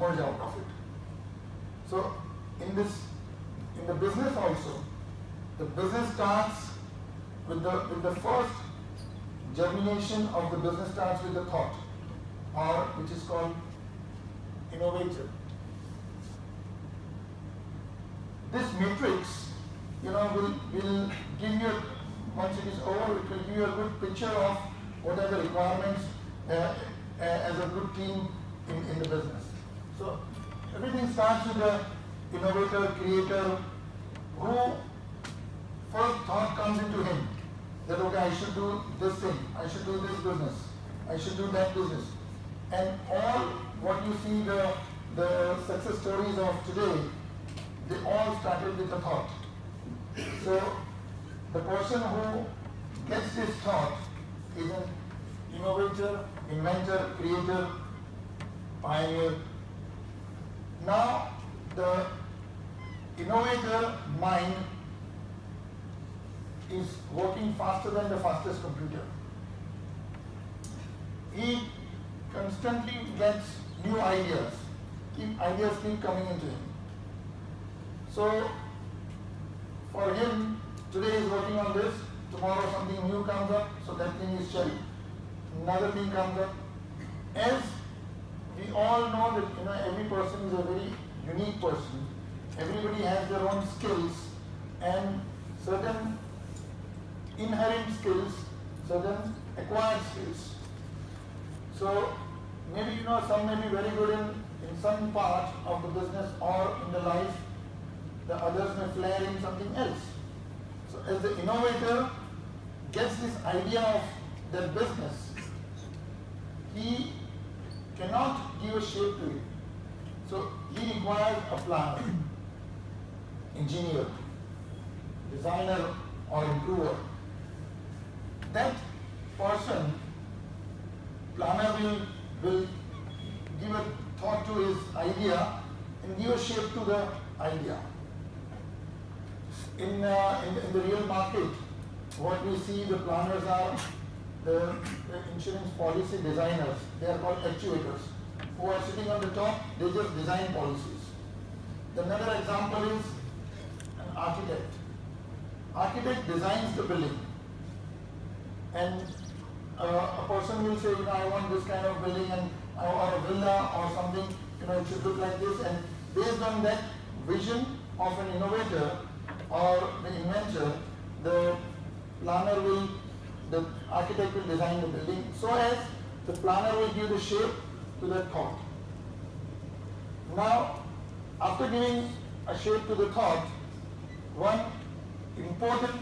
emerge out of it. So in the business also, the business starts with the first germination of the business starts with the thought, or which is called innovator. This matrix, will give you, once it is over, it will give you a good picture of what are the requirements as a good team in the business. So everything starts with the innovator, creator, who first thought comes into him that okay, I should do this thing, I should do this business, I should do that business. And all what you see the success stories of today, they all started with a thought. So the person who gets this thought is an innovator, inventor, creator, pioneer. Now the innovator mind is working faster than the fastest computer. He constantly gets new ideas. Ideas keep coming into him. So for him, today he's working on this, tomorrow something new comes up, so that thing is cherry. Another thing comes up. As we all know that every person is a very unique person. Everybody has their own skills and certain inherent skills, certain acquired skills. So maybe some may be very good in some part of the business or in the life, the others may flare in something else. So as the innovator gets this idea of their business, he cannot give a shape to it. So he requires a planner, engineer, designer or improver. That person, planner will give a thought to his idea and give a shape to the idea. In the real market, what we see, the planners are the insurance policy designers. They are called actuators, who are sitting on the top. They just design policies. Another example is an architect. Architect designs the building, and a person will say, I want this kind of building, and or a villa or something, it should look like this, and based on that vision of an innovator or the inventor, the architect will design the building so as the planner will give the shape to that thought. Now, after giving a shape to the thought, one important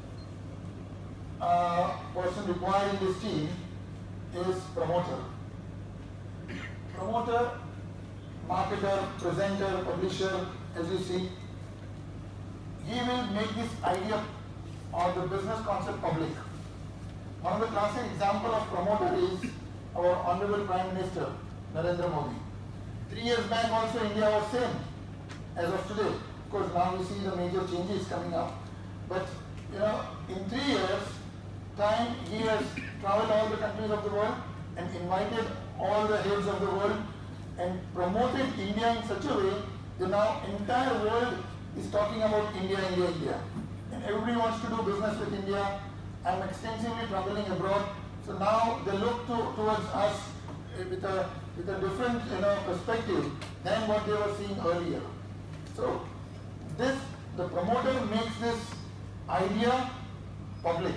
person required in this team is promoter. Promoter, marketer, presenter, publisher, as you see, he will make this idea or the business concept public. One of the classic example of promoter is our Honorable Prime Minister, Narendra Modi. 3 years back also India was same as of today. Of course now we see the major changes coming up. But in 3 years time he has traveled all the countries of the world and invited all the heads of the world and promoted India in such a way that now entire world is talking about India, India, India. And everybody wants to do business with India. I'm extensively traveling abroad. So now they look towards us with a different perspective than what they were seeing earlier. So the promoter makes this idea public.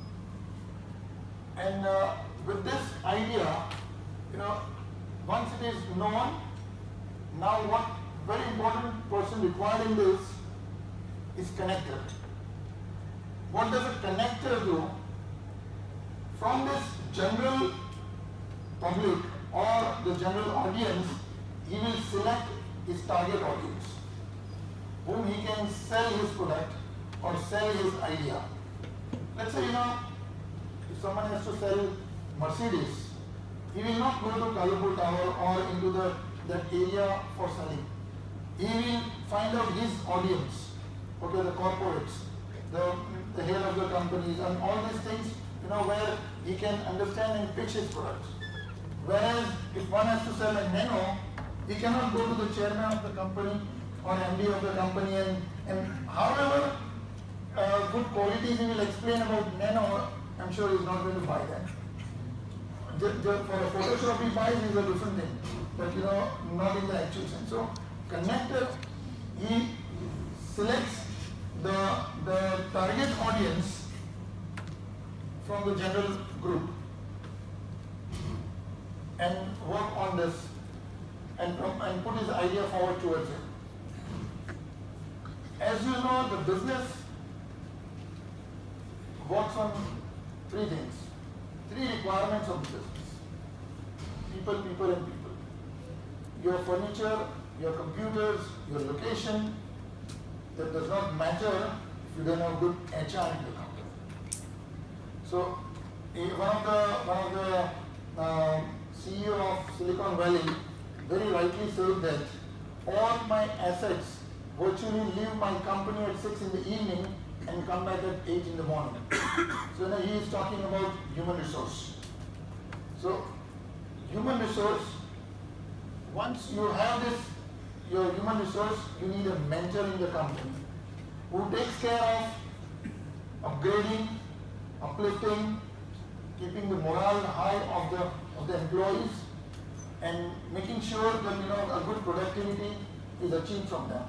And with this idea, once it is known, now what very important person required in this is connector. What does a connector do? From this general public or the general audience, he will select his target audience, whom he can sell his product or sell his idea. Let's say, if someone has to sell Mercedes, he will not go to Colorful Tower or into that area for selling. He will find out his audience, okay, the corporates, the head of the companies, and all these things, where he can understand and pitch his products. Whereas if one has to sell a Nano, He cannot go to the chairman of the company or MD of the company and however good qualities he will explain about Nano, I'm sure he's not going to buy that. For a Photoshop he buys is a different thing, but not in the actual sense. So connector, he selects the target audience from the general group and work on this and put his idea forward towards it. As you know, the business works on three things, three requirements of the business. People, people and people. Your furniture, your computers, your location, that does not matter if you don't have good HR in the company. So one of the CEO of Silicon Valley very rightly said that all my assets virtually leave my company at 6 in the evening and come back at 8 in the morning. So now he is talking about human resource. So human resource, once you have this, your human resource, you need a mentor in the company who takes care of upgrading, uplifting, keeping the morale high of the employees and making sure that a good productivity is achieved from that.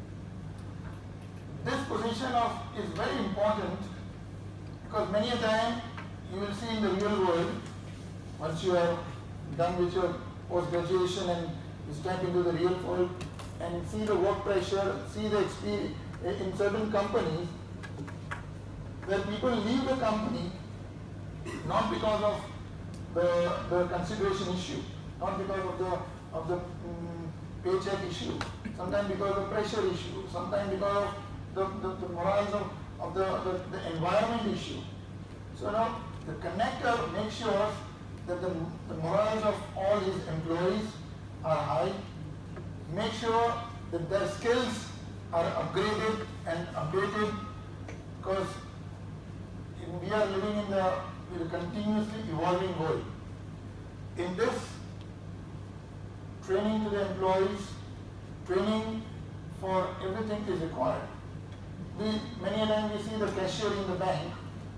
This position is very important because many a time you will see in the real world, once you are done with your post-graduation and you step into the real world and see the work pressure, see the experience in certain companies where people leave the company not because of the consideration issue, not because of the paycheck issue, sometimes because of the pressure issue, sometimes because of the morals of the environment issue. So now the connector makes sure that the morals of all his employees are high, make sure that their skills are upgraded and updated, because we are living in a continuously evolving world. In this, training to the employees, training for everything is required. Many a time we see the cashier in the bank,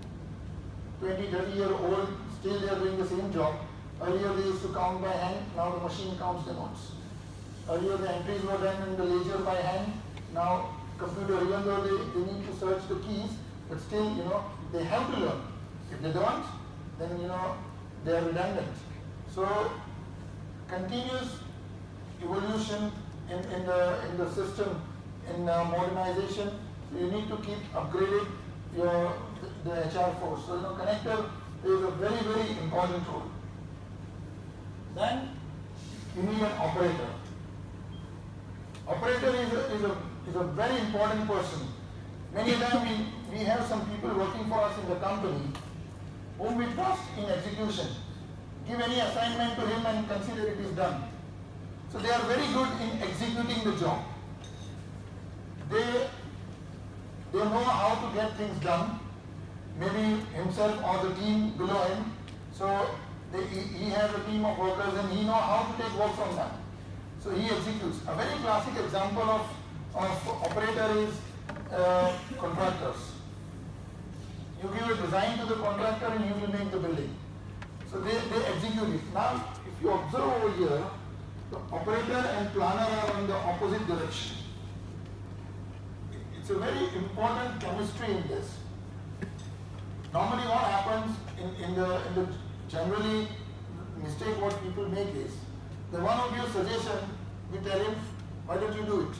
20, 30-year-old, still they are doing the same job. Earlier they used to count by hand, now the machine counts the notes. Earlier the entries were done in the ledger by hand, now computer, even though they need to search the keys, but still, they have to learn. If they don't, then, they are redundant. So, continuous evolution in the system, in modernization, so you need to keep upgrading the HR force. So, connector is a very, very important role. Then, you need an operator. Operator is a very important person. Many times we have some people working for us in the company whom we trust in execution. Give any assignment to him and consider it is done. So they are very good in executing the job. They know how to get things done, maybe himself or the team below him. So he has a team of workers and he knows how to take work from them. So he executes. A very classic example of operator is contractors. You give a design to the contractor and he will make the building. So they execute it. Now, if you observe over here, the operator and planner are in the opposite direction. It's a very important chemistry in this. Normally what happens in the generally mistake what people make is, the one who gives suggestion, we tell him, why don't you do it?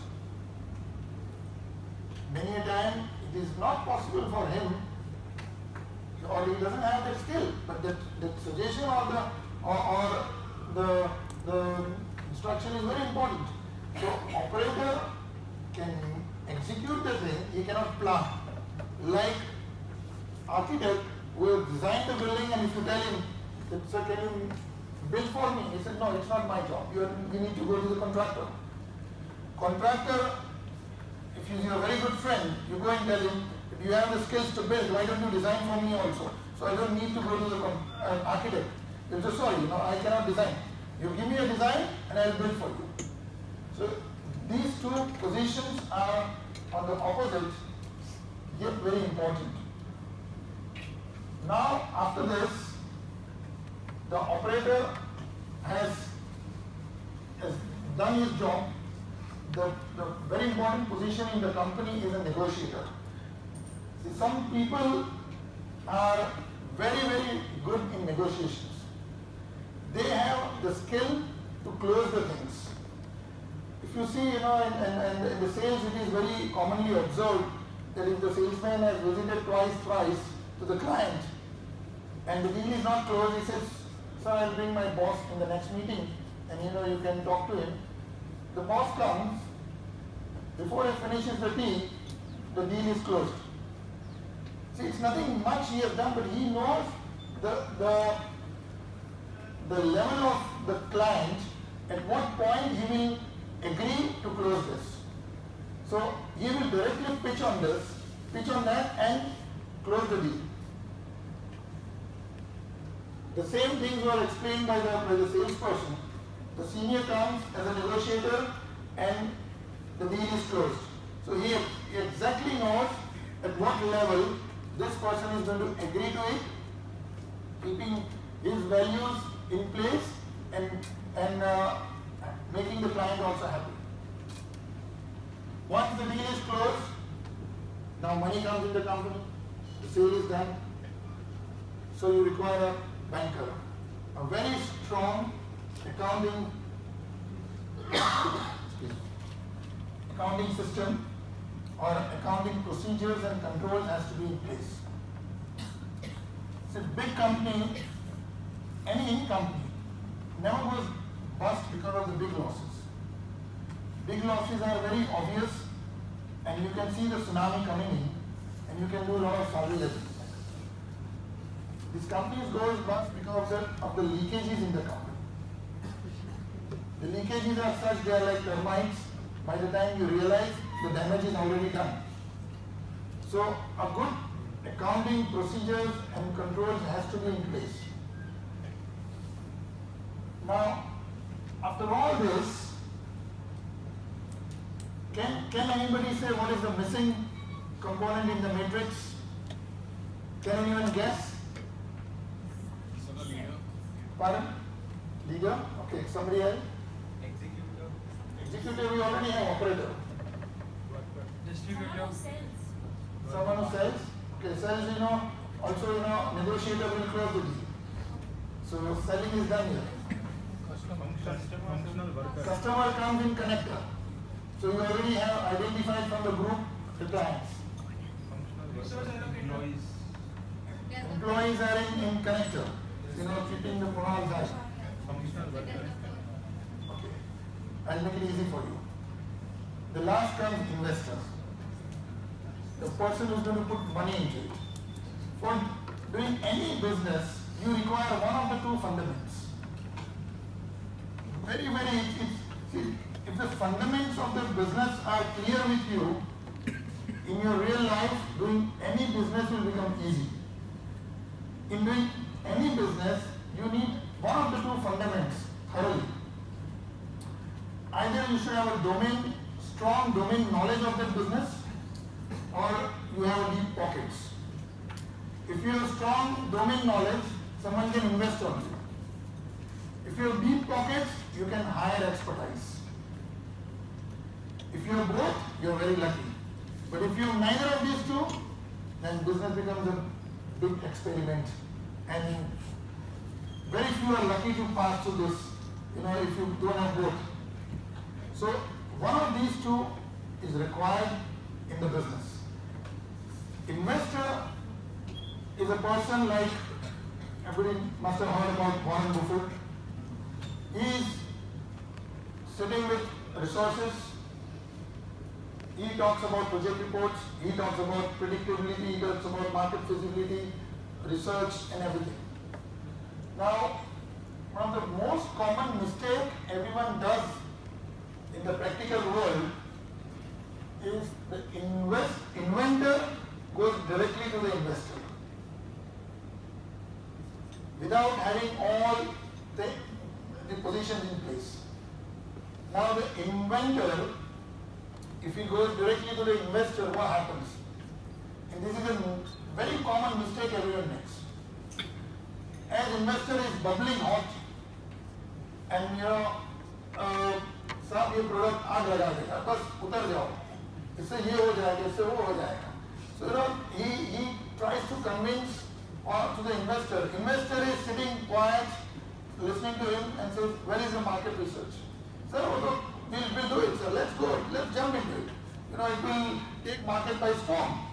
Many a time it is not possible for him, or he doesn't have that skill, but the suggestion or the instruction is very important. So operator can execute the thing, he cannot plan. Like architect who has designed the building, and if you tell him, sir, can you build for me? He said, no, it's not my job. You need to go to the contractor. Contractor, if he's your very good friend, you go and tell him, if you have the skills to build, why don't you design for me also? So I don't need to go to the architect. He'll say, sorry, I cannot design. You give me a design and I'll build for you. positions are on the opposite, yet very important. Now, after this, the operator has done his job. The very important position in the company is a negotiator. See, some people are very, very good in negotiations. They have the skill to close the things. If you see, in the sales, it is very commonly observed that if the salesman has visited twice, thrice to the client, and the deal is not closed, he says, "Sir, I'll bring my boss in the next meeting, and you can talk to him." The boss comes, before he finishes the tea, the deal is closed. See, it's nothing much he has done, but he knows the level of the client, at what point he will agree to close this. So he will directly pitch on that and close the deal. The same things were explained by the salesperson. The senior comes as a negotiator and the deal is closed. So he exactly knows at what level this person is going to agree to it, keeping his values in place and making the client also happy. Once the deal is closed, now money comes in the company, the sale is done. So you require a banker, a very strong accounting system or accounting procedures and controls has to be in place. It's a big company, any company never goes bust because of the big losses. Big losses are very obvious, and you can see the tsunami coming in, and you can do a lot of surveillance. These companies goes bust because of the leakages in the company. The leakages are such, they are like termites. By the time you realize, the damage is already done. So a good accounting procedures and controls has to be in place. Now, after all this, can anybody say what is the missing component in the matrix? Can anyone guess? Leader. Pardon? Leader? Okay, somebody else? Executive. Executive, we already have operator. Distributor. Someone who sells? Okay, sells, also, negotiator will close the deal. So selling is done here. Functional worker. Customer comes in connector. So you already have identified from the group the clients. Functional worker. Employees. Employees are in connector. Keeping the pronouns high. Functional worker. Okay. I'll make it easy for you. The last comes investor. The person who's going to put money into it. For doing any business, you require one of the two fundamentals. Very, very, see, if the fundamentals of the business are clear with you, in your real life, doing any business will become easy. In doing any business, you need one of the two fundamentals thoroughly. Either you should have a strong domain knowledge of that business, or you have deep pockets. If you have strong domain knowledge, someone can invest on you. If you have deep pockets, you can hire expertise. If you have both, you are very lucky. But if you have neither of these two, then business becomes a big experiment. And very few are lucky to pass through this, if you don't have both. So one of these two is required in the business. Investor is a person like, everybody must have heard about Warren Buffett. He is sitting with resources. He talks about project reports, he talks about predictability, he talks about market feasibility, research and everything. Now, one of the most common mistake everyone does in the practical world is the inventor goes directly to the investor without having all the positions in place. Now the inventor If he goes directly to the investor, what happens? And this is a very common mistake everyone makes. As investor is bubbling hot, and साहब ये product आग लगा देगा, बस उतर जाओ, इससे ये हो जाएगा, इससे वो हो जाएगा. So he tries to convince to the investor. Investor is sitting quiet, listening to him, and says, "Where is the market research?" Sir, we'll do it, sir. Let's go. Let's jump into it. It will take market by storm.